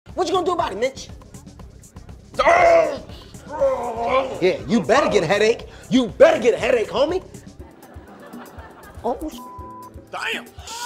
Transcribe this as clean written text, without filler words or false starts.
What you gonna do about it, Mitch? Yeah, you better get a headache. You better get a headache, homie. Oh, Damn.